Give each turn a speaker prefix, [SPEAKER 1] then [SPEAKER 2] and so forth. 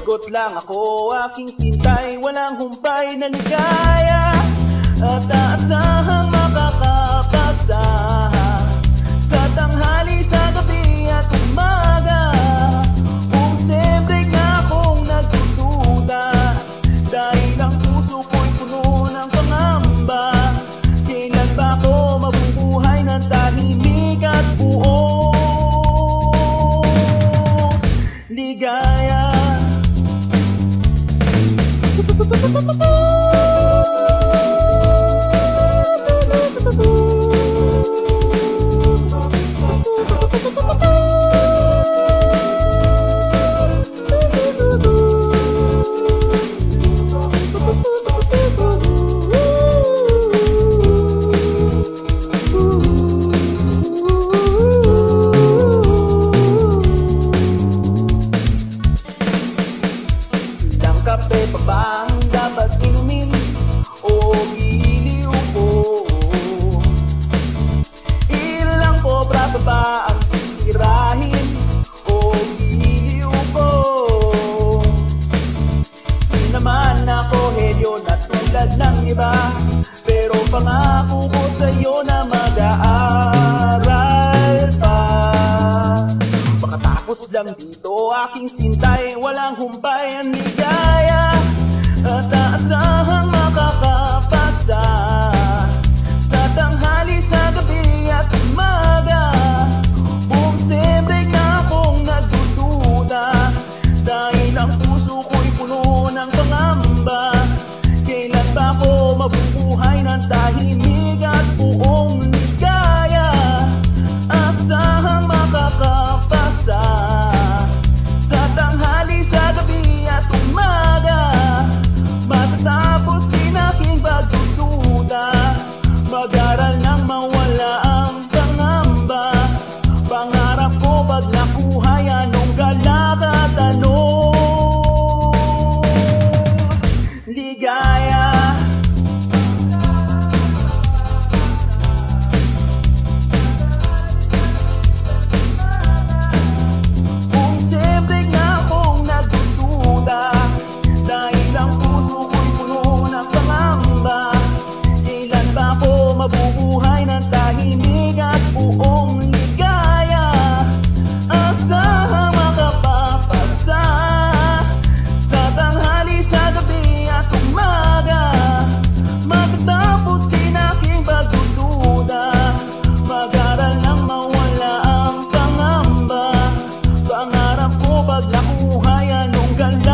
[SPEAKER 1] Sagot lang ako, aking sintay, walang humpay na ligaya at aasahang makakapasa sa tanghali, sa gabi at umaga. Kung siyempre nga akong nagdududa, dahil ang puso ko'y puno ng pangamba. Kailan ba ako mabubuhay ng tahimik at buong ligaya? Kape pa ba ang dapat inumin o giliw po? Ilang pobra pa ba ang titirahin o giliw po? Di naman ako helyo na tulad ng iba, pero pangako ko sa'yo na mag-aaral pa. Makatapos lang dito aking sintay, walang humpay ang ligaya at aasahang makakapasa sa tanghali, sa gabi at umaga. Kung siyempre nga akong nagdududa, dahil ang puso ko'y puno ng pangamba. Kailan ba ako mabubuhay ng tahimik at buong ligaya? Asahang makakapasa sa tanghali, sa gabi at umaga. Matatapos din aking pagdududa, mag-aral nang mawala ang pangamba. Pangarap ko pag nakuha anong galak at anong ligaya. Mabubuhay ng tahimik at buong ligaya. Asahang makapapasa sa tanghali, sa gabi at umaga. Magtatapos din aking pagdududa, mag-aral nang mawala ang pangamba. Pangarap ko pag nakuha anong ganda